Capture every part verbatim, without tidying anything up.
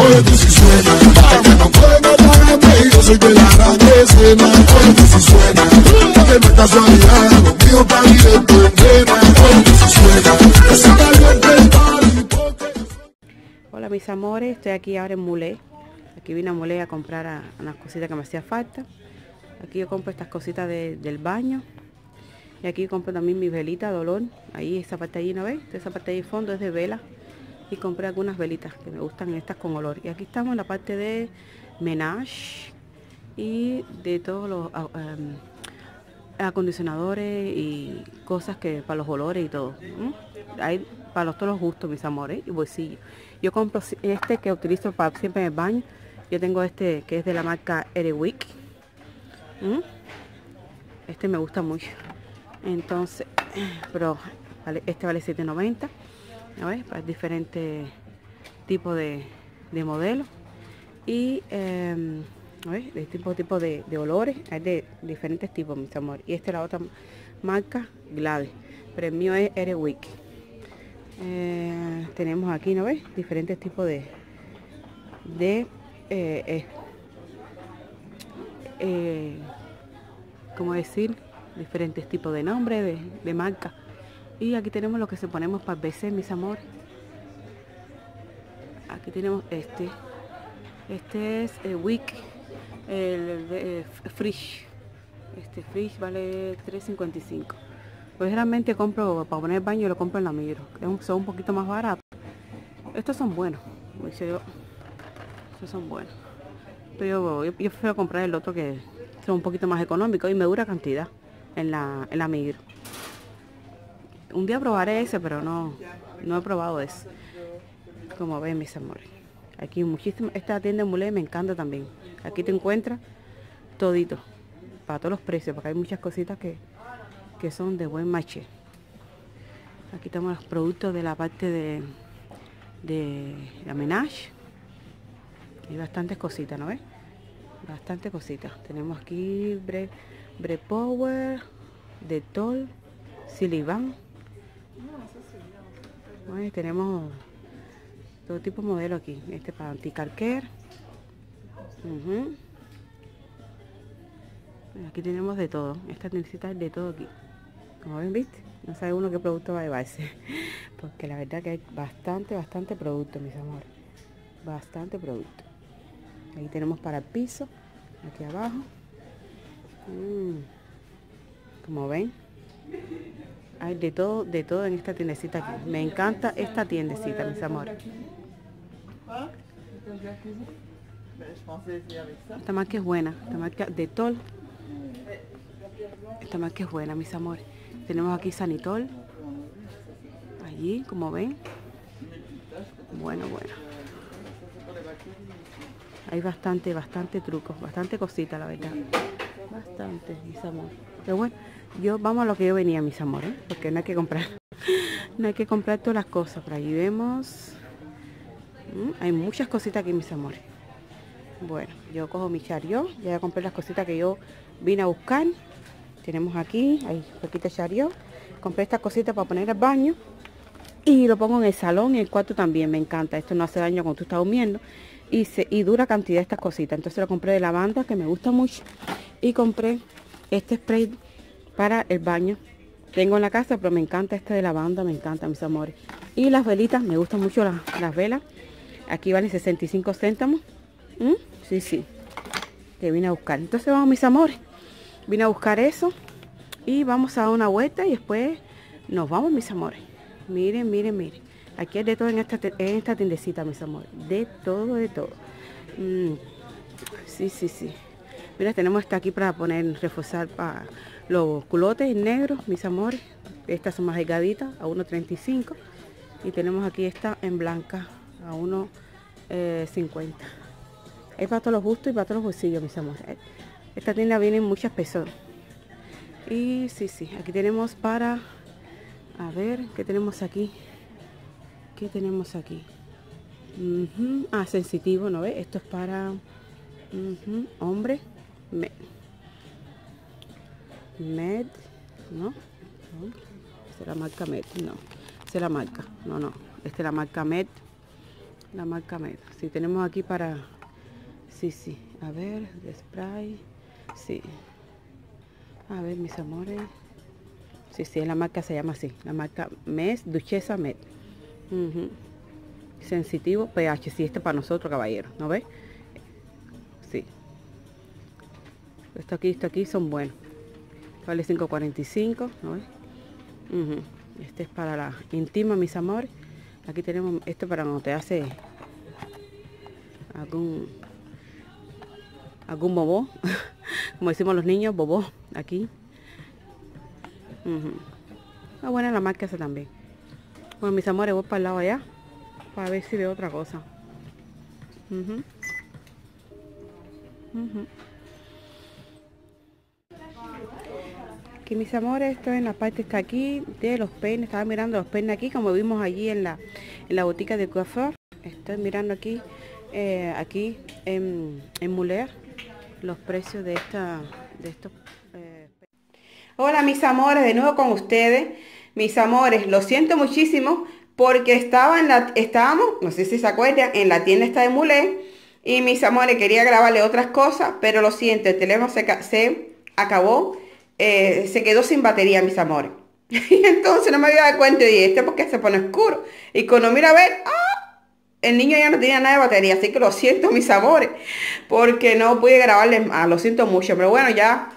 oye tú si suena, que no puede matarme, yo soy de la gran escena, oye tú si suena, que no es casualidad, lo mío está directo en vena, oye tú si suena, que se caliente el party porque... Hola mis amores, estoy aquí ahora en Mulé. Aquí vine a Mulé a comprar a, a unas cositas que me hacía falta. Aquí yo compro estas cositas de, del baño. Y aquí compro también mis velitas de olor. Ahí esa parte ahí, ¿no ves? Esa parte ahí de fondo es de vela. Y compré algunas velitas que me gustan, estas con olor. Y aquí estamos en la parte de Menage y de todos los um, acondicionadores y cosas que para los olores y todo. ¿Mm? Hay para los, todos los gustos, mis amores, y bolsillos. Yo compro este que utilizo para siempre en el baño. Yo tengo este que es de la marca Airwick. ¿Mm? Este me gusta mucho. Entonces, pero vale, este vale siete noventa. A ver, para diferentes tipos de, de modelos. Y eh, a ver, de tipo, tipo de, de olores. Hay de diferentes tipos, mis amores. Y esta es la otra marca, Glade. Pero el mío es Airwick. Eh, tenemos aquí, ¿no ves? Diferentes tipos de de eh, eh, eh, ¿cómo decir? Diferentes tipos de nombres de, de marca. Y aquí tenemos lo que se ponemos para el B C, mis amores. Aquí tenemos este este es el Wick, el, el, el Frisch. Este Frisch vale tres cincuenta y cinco. Pues realmente compro para poner el baño, lo compro en la Migros. Son un poquito más baratos. Estos son buenos. Yo, estos son buenos. Pero yo, yo, yo prefiero comprar el otro que son un poquito más económicos y me dura cantidad en la, en la Migros. Un día probaré ese, pero no, no he probado ese. Como ven, mis amores. Aquí muchísimo. Esta tienda en Mulé me encanta también. Aquí te encuentras todito. Para todos los precios, porque hay muchas cositas que... que son de buen maché. Aquí tenemos los productos de la parte de de la Menage. Hay bastantes cositas, ¿no ves? Bastantes cositas. Tenemos aquí Bre, Bre Power, Dettol, Silivan. Bueno, tenemos todo tipo de modelo aquí. Este para anticarquer. Uh-huh. Aquí tenemos de todo. Esta necesita de todo aquí. Como ven, ¿viste? No sabe uno qué producto va a llevarse. Porque la verdad que hay bastante, bastante producto, mis amores. Bastante producto. Ahí tenemos para el piso. Aquí abajo. Mm. Como ven. Hay de todo, de todo en esta tiendecita aquí. Me encanta esta tiendecita, mis amores. Esta marca es buena. Esta marca Dettol. Esta marca es buena, mis amores. Tenemos aquí Sanitol. Allí, como ven. Bueno, bueno. Hay bastante, bastante trucos. Bastante cositas, la verdad. Bastante, mis amores. Pero bueno, yo vamos a lo que yo venía, mis amores. Porque no hay que comprar. No hay que comprar todas las cosas. Por allí vemos. ¿Mm? Hay muchas cositas aquí, mis amores. Bueno, yo cojo mi chariot. Ya compré las cositas que yo vine a buscar. Tenemos aquí, hay poquito chariot. Compré estas cositas para poner al baño. Y lo pongo en el salón y el cuarto también. Me encanta. Esto no hace daño cuando tú estás durmiendo. Y, se, y dura cantidad estas cositas. Entonces lo compré de lavanda, que me gusta mucho. Y compré este spray para el baño. Tengo en la casa, pero me encanta este de lavanda. Me encanta, mis amores. Y las velitas, me gustan mucho las, las velas. Aquí valen sesenta y cinco céntimos. ¿Mm? Sí, sí. Que vine a buscar. Entonces vamos, mis amores. Vine a buscar eso. Y vamos a dar una vuelta y después nos vamos, mis amores. Miren, miren, miren. Aquí hay de todo en esta, en esta tiendecita, mis amores. De todo, de todo. Mm. Sí, sí, sí. Mira, tenemos esta aquí para poner, reforzar para los culotes negros, mis amores. Estas son más delgaditas, a uno treinta y cinco. Y tenemos aquí esta en blanca, a uno cincuenta. Hay para todos los gustos y para todos los bolsillos, mis amores. Esta tienda viene en muchas personas. Y sí, sí, aquí tenemos para... A ver, ¿qué tenemos aquí? ¿Qué tenemos aquí? Uh-huh. Ah, sensitivo, ¿no ves? Esto es para... Uh-huh. Hombre. Med. Med. ¿No? Esta es la marca Med. No. Esta es la marca. No, no. Esta es la marca Med. La marca Med. Sí, tenemos aquí para... Sí, sí. A ver, de spray. Sí. A ver, mis amores. Sí, sí, la marca se llama así. La marca Med, Duchesa Med. Uh-huh. Sensitivo pH. Sí, este para nosotros, caballeros. ¿No ves? Sí. Esto aquí, esto aquí son buenos. Vale cinco cuarenta y cinco. ¿No ves? Uh-huh. Este es para la íntima, mis amores. Aquí tenemos esto para cuando te hace algún algún bobó, como decimos los niños, bobó, aquí. Uh-huh. Ah, buena la marca esa también. Bueno, mis amores, voy para el lado allá para ver si veo otra cosa. Uh-huh. Uh-huh. Aquí, mis amores, esto en la parte está aquí de los peines. Estaba mirando los peines aquí, como vimos allí en la en la botica de coiffeur. Estoy mirando aquí eh, aquí en, en Muller los precios de esta de estos eh. Hola, mis amores, de nuevo con ustedes. Mis amores, lo siento muchísimo porque estaba en la estábamos, no sé si se acuerdan, en la tienda esta de Muller, y mis amores, quería grabarle otras cosas, pero lo siento, el teléfono se, se acabó, eh, se quedó sin batería, mis amores. Y entonces no me había dado cuenta, y este porque se pone oscuro, y cuando mira a ver, ¡ah!, el niño ya no tenía nada de batería, así que lo siento, mis amores, porque no pude grabarles más, lo siento mucho, pero bueno, ya,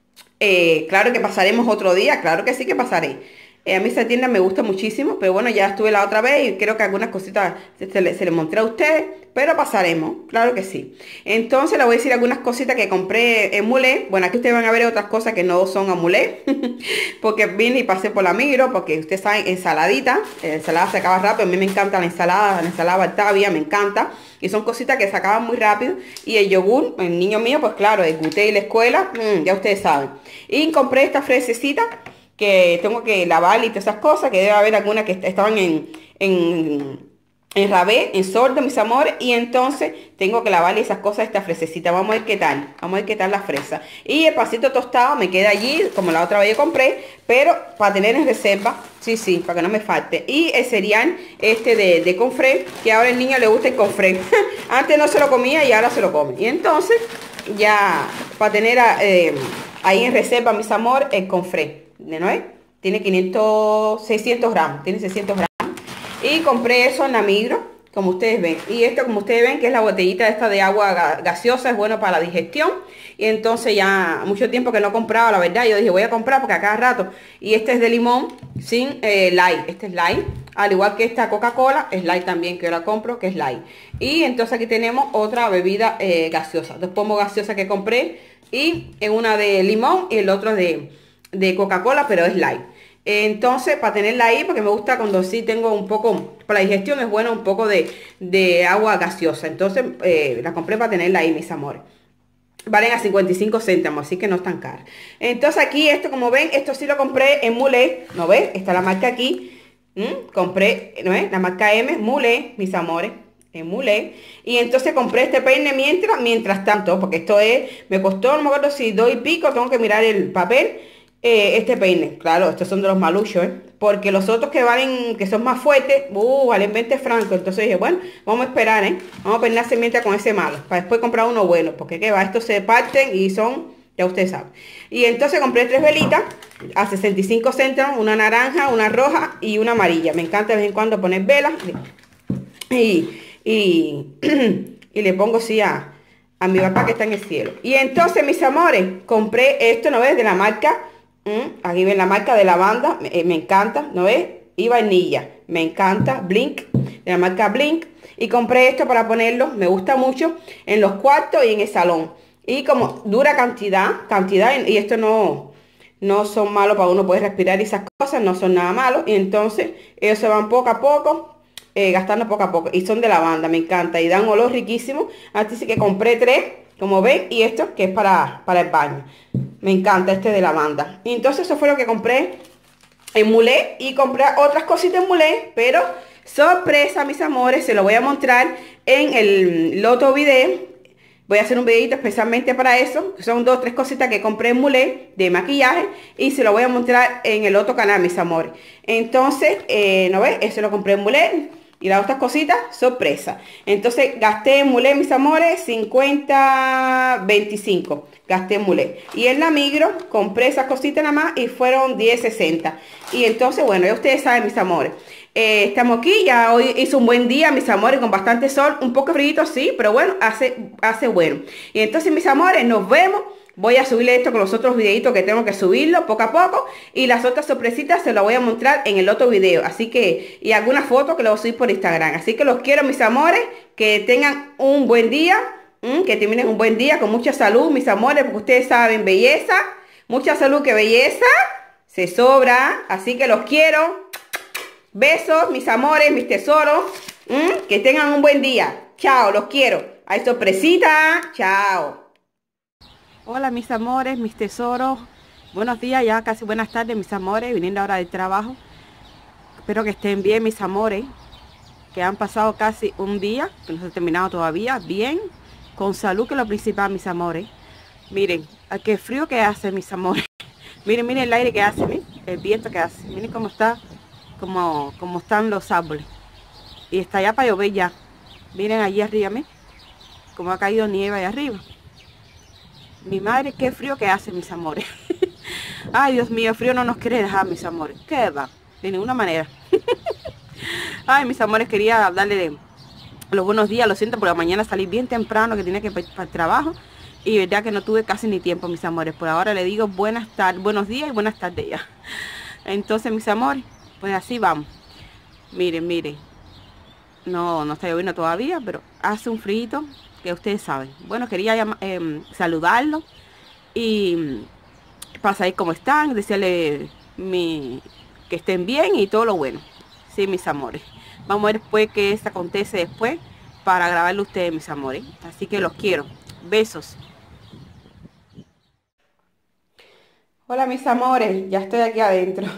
eh, claro que pasaremos otro día, claro que sí que pasaré. Eh, a mí esa tienda me gusta muchísimo, pero bueno, ya estuve la otra vez y creo que algunas cositas se, se, le, se les mostré a ustedes, pero pasaremos, claro que sí. Entonces les voy a decir algunas cositas que compré en Muller. Bueno, aquí ustedes van a ver otras cosas que no son a Muller, porque vine y pasé por la Migros, porque ustedes saben, ensaladita, la ensalada se acaba rápido, a mí me encanta la ensalada, la ensalada Batavia, me encanta, y son cositas que se acaban muy rápido. Y el yogur, el niño mío, pues claro, el guté y la escuela, mmm, ya ustedes saben. Y compré esta fresecita, que tengo que lavar y todas esas cosas, que debe haber algunas que estaban en, en, en rabé, en sordo, mis amores, y entonces tengo que lavarle esas cosas, esta fresecita. Vamos a ver qué tal, vamos a ver qué tal la fresa. Y el pasito tostado me queda allí, como la otra vez yo compré, pero para tener en reserva, sí, sí, para que no me falte. Y el cereal este de, de confré, que ahora el niño le gusta el confré. Antes no se lo comía y ahora se lo come. Y entonces, ya, para tener eh, ahí en reserva, mis amores, el confré. De nuevo, tiene quinientos, seiscientos gramos, tiene seiscientos gramos, y compré eso en la Migros, como ustedes ven. Y esto, como ustedes ven, que es la botellita esta de agua gaseosa, es bueno para la digestión. Y entonces ya mucho tiempo que no compraba, la verdad, yo dije voy a comprar porque a cada rato. Y este es de limón sin eh, light, este es light, al igual que esta Coca-Cola es light también, que yo la compro, que es light. Y entonces aquí tenemos otra bebida eh, gaseosa, dos pomos gaseosa que compré, y en una de limón y el otro de de Coca-Cola, pero es light. Entonces, para tenerla ahí, porque me gusta cuando sí tengo un poco, para la digestión es bueno un poco de, de agua gaseosa. Entonces, eh, la compré para tenerla ahí, mis amores. Valen a cincuenta y cinco céntimos, así que no es tan caro. Entonces aquí, esto como ven, esto sí lo compré en Muller, ¿no ven? Está la marca aquí. ¿Mm? Compré, ¿no ven? La marca M, Muller, mis amores. En Muller. Y entonces compré este peine mientras, mientras tanto, porque esto es, me costó, no me acuerdo si dos y pico, tengo que mirar el papel. Eh, este peine, claro, estos son de los maluchos, ¿eh? Porque los otros que valen, que son más fuertes, uh, valen veinte francos. Entonces dije, bueno, vamos a esperar, ¿eh? Vamos a peinarse mientras con ese malo, para después comprar uno bueno, porque que va, estos se parten y son, ya ustedes saben. Y entonces compré tres velitas a sesenta y cinco céntimos, una naranja, una roja y una amarilla. Me encanta de vez en cuando poner velas y, y, y le pongo así a, a mi papá que está en el cielo. Y entonces, mis amores, compré esto, ¿no ves? De la marca... Mm, aquí ven la marca de lavanda, me, eh, me encanta, ¿no ves? Y vainilla, me encanta, Blink, de la marca Blink. Y compré esto para ponerlo, me gusta mucho, en los cuartos y en el salón. Y como dura cantidad, cantidad, y esto no, no son malos para uno poder respirar y esas cosas, no son nada malos. Y entonces ellos se van poco a poco, eh, gastando poco a poco. Y son de lavanda, me encanta, y dan un olor riquísimo. Así que compré tres, como ven, y esto que es para, para el baño. Me encanta este de lavanda. Y entonces eso fue lo que compré en Muller. Y compré otras cositas en Muller. Pero sorpresa, mis amores, se lo voy a mostrar en el otro video. Voy a hacer un videito especialmente para eso. Son dos, tres cositas que compré en Muller de maquillaje. Y se lo voy a mostrar en el otro canal, mis amores. Entonces, eh, ¿no ves? Eso lo compré en Muller. Y las otras cositas, sorpresa. Entonces gasté en mulé, mis amores, cincuenta, veinticinco. Gasté en mulé. Y en la Migros compré esas cositas nada más y fueron diez, sesenta. Y entonces, bueno, ya ustedes saben, mis amores. Eh, estamos aquí, ya hoy hizo un buen día, mis amores, con bastante sol. Un poco frío, sí, pero bueno, hace, hace bueno. Y entonces, mis amores, nos vemos. Voy a subirle esto con los otros videitos que tengo que subirlo poco a poco. Y las otras sorpresitas se las voy a mostrar en el otro video. Así que, y algunas fotos que lo voy a subir por Instagram. Así que los quiero, mis amores. Que tengan un buen día. Mmm, que terminen un buen día con mucha salud, mis amores. Porque ustedes saben, belleza. Mucha salud, que belleza se sobra. Así que los quiero. Besos, mis amores, mis tesoros. Mmm, que tengan un buen día. Chao, los quiero. Hay sorpresita. Chao. Hola mis amores, mis tesoros, buenos días, ya casi buenas tardes mis amores, viniendo ahora del trabajo. Espero que estén bien mis amores, que han pasado casi un día, que no se ha terminado todavía, bien, con salud, que es lo principal mis amores. Miren, qué frío que hace mis amores, miren, miren el aire que hace, miren, el viento que hace, miren cómo está, cómo, cómo están los árboles. Y está ya para llover ya, miren allí arriba, miren, cómo ha caído nieve allá arriba. Mi madre, qué frío que hace, mis amores. Ay, Dios mío, el frío no nos quiere dejar, mis amores. ¿Qué va? De ninguna manera. Ay, mis amores, quería darle de los buenos días. Lo siento, por la mañana salí bien temprano, que tenía que ir para el trabajo. Y verdad que no tuve casi ni tiempo, mis amores. Por ahora le digo buenas tardes, buenos días y buenas tardes ya. Entonces, mis amores, pues así vamos. Miren, miren. No, no está lloviendo todavía, pero hace un frío que ustedes saben. Bueno, quería eh, saludarlos y para saber cómo están, desearles mi, que estén bien y todo lo bueno. Sí, mis amores. Vamos a ver después qué se acontece después para grabarle a ustedes, mis amores. Así que los quiero. Besos. Hola, mis amores. Ya estoy aquí adentro.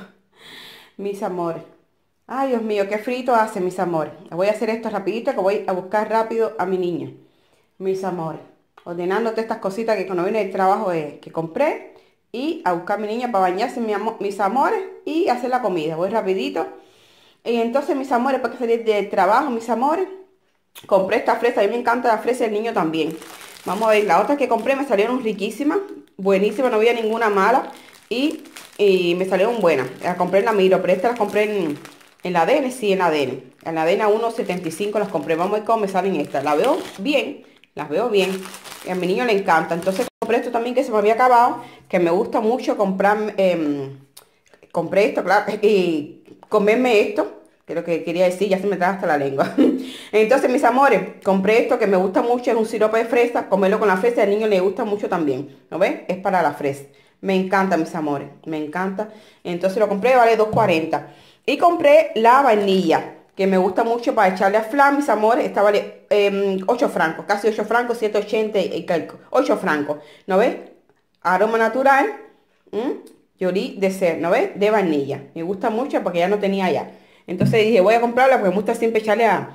Mis amores. Ay, Dios mío, qué frito hace, mis amores. Voy a hacer esto rapidito, que voy a buscar rápido a mi niño. Mis amores. Ordenando todas estas cositas que cuando vine del trabajo eh, que compré. Y a buscar a mi niña para bañarse, mi amor, mis amores. Y hacer la comida. Voy rapidito. Y entonces, mis amores, para que salir del trabajo, mis amores. Compré esta fresa. A mí me encanta la fresa, el niño también. Vamos a ver. Las otras que compré me salieron riquísimas. Buenísimas. No había ninguna mala. Y, y me salieron buenas. Las compré en la Migros. Pero estas las compré en... En la A D N, sí, en la A D N. En la A D N a uno setenta y cinco las compré. Vamos a ver cómo me salen estas. Las veo bien. Las veo bien. Y a mi niño le encanta. Entonces compré esto también que se me había acabado. Que me gusta mucho comprar. Eh, compré esto, claro. Y comerme esto. Que es lo que quería decir. Ya se me trae hasta la lengua. Entonces, mis amores. Compré esto que me gusta mucho. Es un sirope de fresa. Comerlo con la fresa. Al niño le gusta mucho también. ¿Lo ven? Es para la fresa. Me encanta, mis amores. Me encanta. Entonces lo compré. Vale dos cuarenta. Y compré la vainilla, que me gusta mucho para echarle a flan, mis amores. Esta vale eh, ocho francos, casi ocho francos, siete ochenta y calco. ocho francos, ¿no ves? Aroma natural, Jolie Dessert, ¿no ves? De vainilla. Me gusta mucho porque ya no tenía ya. Entonces dije, voy a comprarla porque me gusta siempre echarle a,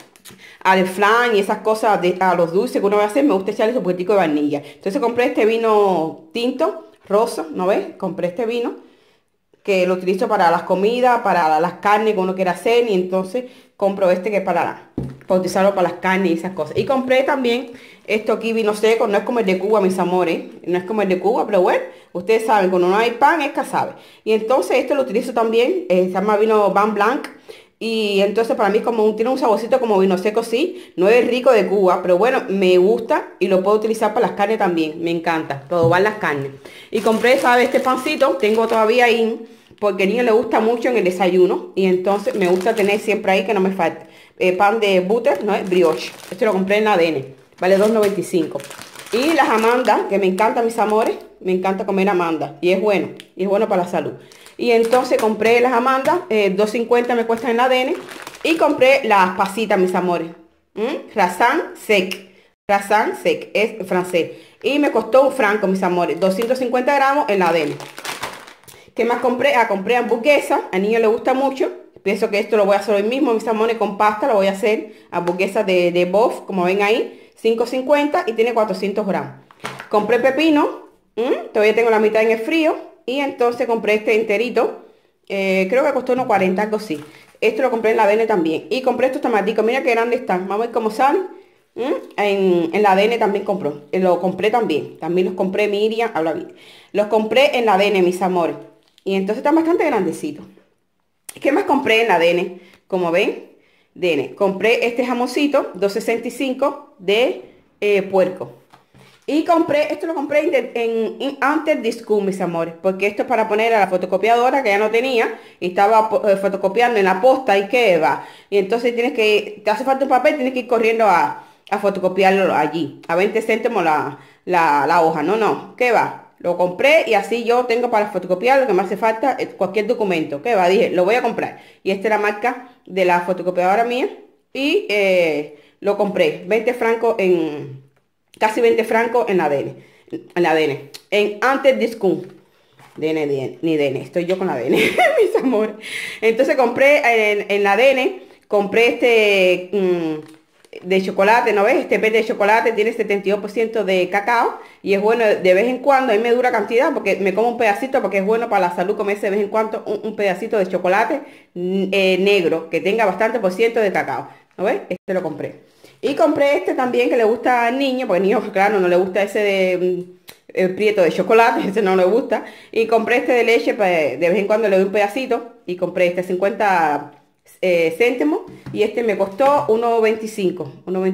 al flan y esas cosas, de, a los dulces que uno va a hacer, me gusta echarle un poquitico de vainilla. Entonces compré este vino tinto, rosa, ¿no ves? Compré este vino. Que lo utilizo para las comidas, para las carnes que uno quiera hacer. Y entonces compro este que es para, para utilizarlo para las carnes y esas cosas. Y compré también esto aquí, vino seco. No es como el de Cuba, mis amores. No es como el de Cuba, pero bueno, ustedes saben, cuando no hay pan es que sabe. Y entonces este lo utilizo también. Eh, se llama vino Vin Blanc. Y entonces para mí como un, tiene un saborcito como vino seco, sí. No es rico de Cuba, pero bueno, me gusta. Y lo puedo utilizar para las carnes también. Me encanta, probar las carnes. Y compré, ¿sabes? Este pancito. Tengo todavía ahí... Porque al niño le gusta mucho en el desayuno. Y entonces me gusta tener siempre ahí que no me falte. Eh, pan de butter, no es brioche. Este lo compré en la A D N. Vale dos noventa y cinco. Y las amandas, que me encantan, mis amores. Me encanta comer amandas. Y es bueno. Y es bueno para la salud. Y entonces compré las amandas. Eh, dos cincuenta me cuestan en la A D N. Y compré las pasitas, mis amores. ¿Mm? Croissant sec. Croissant sec. Es francés. Y me costó un franco, mis amores. doscientos cincuenta gramos en la A D N. ¿Qué más compré? Ah, compré hamburguesa. Al niño le gusta mucho. Pienso que esto lo voy a hacer hoy mismo, mis amores, con pasta. Lo voy a hacer hamburguesa de, de bof, como ven ahí. cinco cincuenta y tiene cuatrocientos gramos. Compré pepino. ¿Mm? Todavía tengo la mitad en el frío. Y entonces compré este enterito. Eh, creo que costó unos cuarenta, algo así. Esto lo compré en la A D N también. Y compré estos tomaticos. Mira qué grandes están. Vamos a ver cómo salen. ¿Mm? En, en la A D N también compró. Eh, Lo compré también. También los compré, Miriam. Habla bien. Los compré en la A D N, mis amores. Y entonces están bastante grandecitos. ¿Qué más compré en la A D N? Como ven, D N. Compré este jamoncito, dos sesenta y cinco de eh, puerco. Y compré, esto lo compré en, en, en antes de school, mis amores, porque esto es para poner a la fotocopiadora que ya no tenía y estaba eh, fotocopiando en la posta y que va. Y entonces tienes que, te hace falta un papel, tienes que ir corriendo a, a fotocopiarlo allí, a veinte céntimos la, la, la hoja. No, no, ¿qué va? Lo compré y así yo tengo para fotocopiar lo que me hace falta, cualquier documento. ¿Qué va? Dije, lo voy a comprar. Y esta es la marca de la fotocopiadora mía y eh, lo compré, veinte francos en... Casi veinte francos en la A D N. En la A D N. En antes de school. D N, D N, ni D N. Estoy yo con la A D N. Mis amores. Entonces compré en, en la A D N. Compré este mmm, de chocolate. ¿No ves? Este pete de chocolate tiene setenta y dos por ciento de cacao. Y es bueno de vez en cuando. A mí me dura cantidad porque me como un pedacito. Porque es bueno para la salud comerse de vez en cuando un, un pedacito de chocolate eh, negro. Que tenga bastante por ciento de cacao. ¿No ves? Este lo compré. Y compré este también que le gusta al niño, porque al niño, claro, no le gusta ese de el prieto de chocolate, ese no le gusta. Y compré este de leche, pues, de vez en cuando le doy un pedacito. Y compré este cincuenta eh, céntimos. Y este me costó uno veinticinco.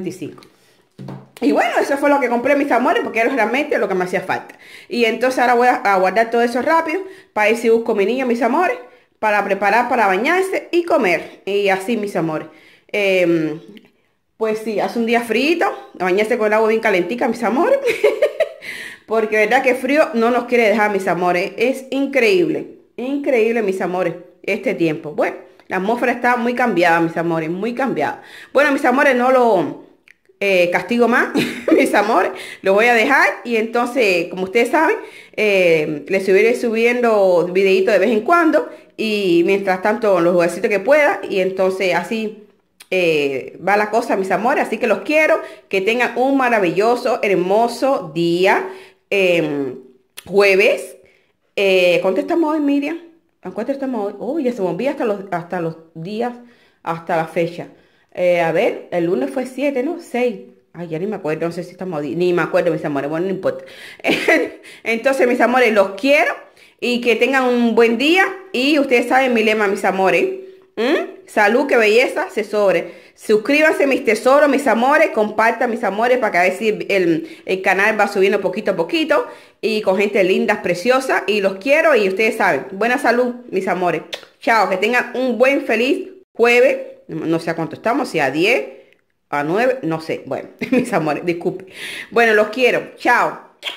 Y bueno, eso fue lo que compré, mis amores, porque era realmente lo que me hacía falta. Y entonces ahora voy a, a guardar todo eso rápido, para ir si busco a mi niño, mis amores, para preparar para bañarse y comer. Y así, mis amores. Eh, Pues sí, hace un día frío, bañarse con el agua bien calentica, mis amores. Porque verdad que frío no nos quiere dejar, mis amores. Es increíble, increíble, mis amores, este tiempo. Bueno, la atmósfera está muy cambiada, mis amores, muy cambiada. Bueno, mis amores, no lo eh, castigo más, mis amores. Lo voy a dejar y entonces, como ustedes saben, eh, les subiré subiendo videitos de vez en cuando. Y mientras tanto, los jueguecitos que pueda. Y entonces así... Eh, va la cosa, mis amores, así que los quiero, que tengan un maravilloso, hermoso día, eh, jueves, eh, ¿cuánto estamos hoy, Miriam? ¿A cuánto estamos hoy? Uy, ya se me olvida hasta los, hasta los días, hasta la fecha, eh, a ver, el lunes fue siete, ¿no? seis, ay, ya ni me acuerdo, no sé si estamos, ni me acuerdo, mis amores, bueno, no importa. Entonces, mis amores, los quiero, y que tengan un buen día, y ustedes saben mi lema, mis amores, ¿Mm? Salud, que belleza, se sobre. Suscríbanse, mis tesoros, mis amores. Compartan, mis amores, para que a ver si el, el canal va subiendo poquito a poquito. Y con gente linda, preciosa. Y los quiero y ustedes saben. Buena salud, mis amores. Chao, que tengan un buen, feliz jueves. No sé a cuánto estamos, si a diez, a nueve, no sé. Bueno, mis amores, disculpen. Bueno, los quiero. Chao.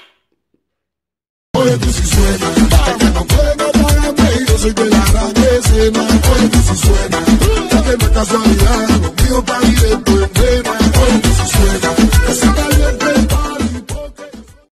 Oye, tú sí suena, que no puede matar a mí, yo soy de la gran escena. Oye, tú sí suena, que no es casualidad, lo mío para ir en tu entrena. Oye, tú sí suena, que se